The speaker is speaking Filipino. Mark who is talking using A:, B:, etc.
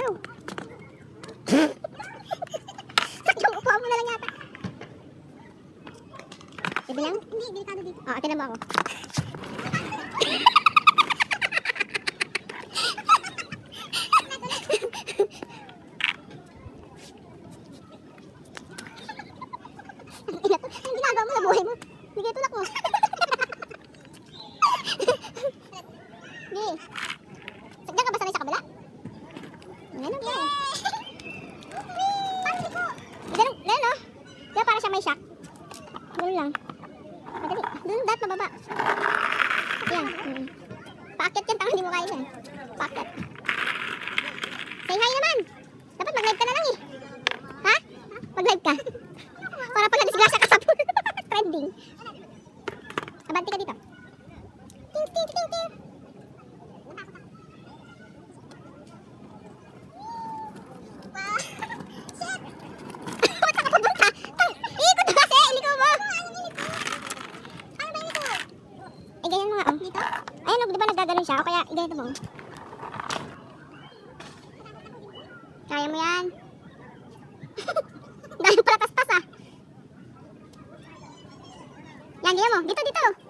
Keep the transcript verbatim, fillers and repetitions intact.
A: ayaw. Yung upuan mo na lang yata. Sige lang? Hindi, delikado dito. Oo, atinan mo ako. Ang ginagawa mo sa buhay mo. Sige, tulak mo. Sige. Sagdan ka ba sanay sa kabila? Ganun ka. Ganun, ganun o. Kaya para siya may shock. Ganun lang. Madali. Ganun, dapat mababa. Yan. Hmm. Paakyat yan, tanga hindi mo kaya yan. Paakyat. Say hi naman. Dapat mag-live ka na lang eh. Ha? Mag-live ka. Para pag nadisgrasya ka sa pool. Trending. Abante ka dito. Ting, ting, ting, ting. Ba't ka pupunta? Ikot na kasi. Iligaw mo. Ano ba ito? Eh, ganyan mo nga. Oh. Dito? Ayun, di ba nagdagano'n siya? O kaya, ganito mo. Kaya mo yan. Dahil pala tastas ah. Yan, ganyan mo. Dito, dito.